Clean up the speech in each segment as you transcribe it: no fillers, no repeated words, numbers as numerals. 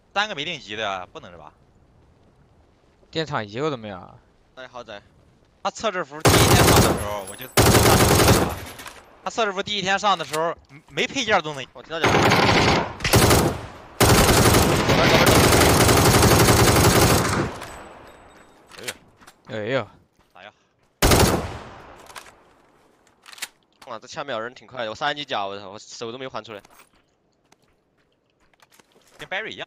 3个没定级的，不能是吧？ 电厂一个都没有啊。 哎，好在。 他测试服第一天上的时候，我就上去试了一下。他测试服第一天上的时候，没配件都能。 我听到讲。 哎呀， 哎呦， 咋样？ 哇，这前面有人挺快的，我3级甲，我操，我手都没还出来。 跟 Barry 一样。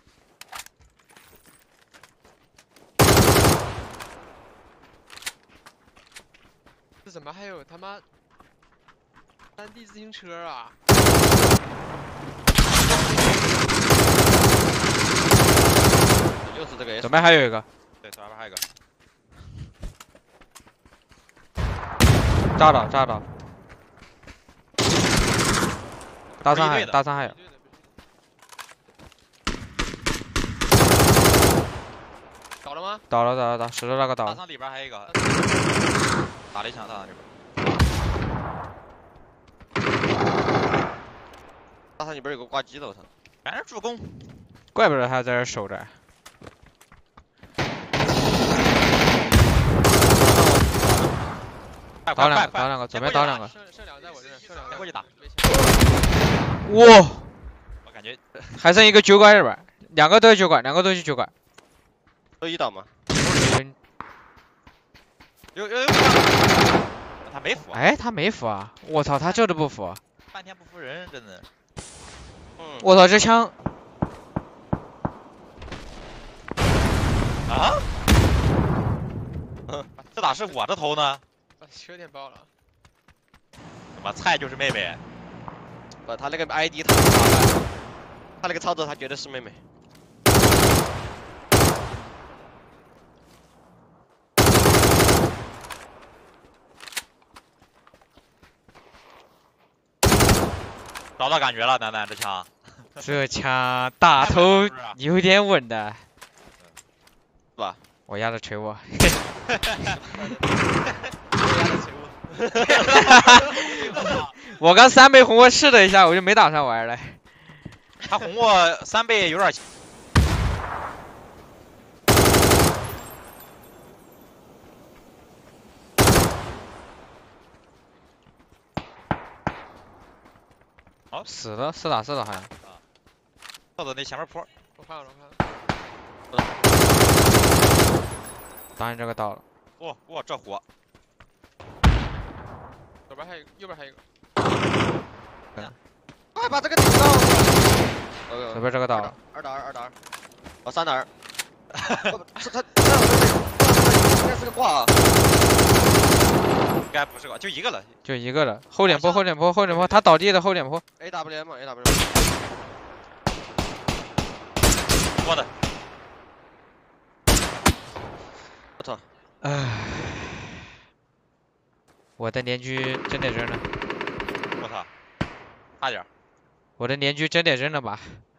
这怎么还有他妈3D 自行车啊？ 又是这个。 左边还有一个， 对，左边还有一个。 炸倒炸倒。大山还有， 不是一队的大山还有。 倒了吗？ 倒了倒了倒了，石头那个倒了。 大山里边还有一个，打了一枪，大山里边。 大山里边有个挂机的，我操！ 全是助攻。 怪不得他在这守着。倒两个，倒两个，左边倒两个。 剩两个在我这儿，剩两个先过去打。 哇， 我感觉还剩一个酒馆这边，两个都是酒馆，两个都是酒馆。 都一倒吗？ 有，他没服。 哎，他没服啊！我操，他这都不服。 半天不服人，真的。 我操，这枪啊？这咋是我这头呢？ 把车点爆了。 怎么菜就是妹妹？ 不，他那个 ID 他他那个操作他绝对是妹妹。 找到感觉了，楠楠这枪。 这枪大头有点稳的， 是吧？ 我压着锤我。我刚3倍红我试了一下，我就没打上玩了。 他红我3倍有点。好， 死了，4打4了好像。 跳到那前面坡。 我看了，我看了。 当然这个到了。 哇，这火！ 左边还有一个，右边还有一个。 快把这个顶到！ 左边这个到了。 2打2，哦3打2。是他应该是个挂啊。 应该不是个，就一个了。 就一个了，后脸坡，后脸坡，后脸坡，他倒地的后脸坡。 AWM。 我的。 我操！ 唉，我的连狙真得扔了。 我操，差点。 我的连狙真得扔了吧。